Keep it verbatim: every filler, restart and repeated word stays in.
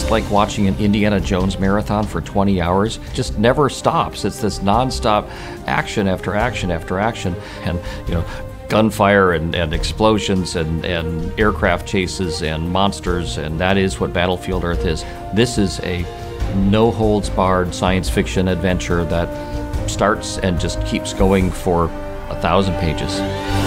It's like watching an Indiana Jones marathon for twenty hours. It just never stops. It's this nonstop action after action after action. And, you know, gunfire and, and explosions and, and aircraft chases and monsters, and that is what Battlefield Earth is. This is a no-holds-barred science fiction adventure that starts and just keeps going for a thousand pages.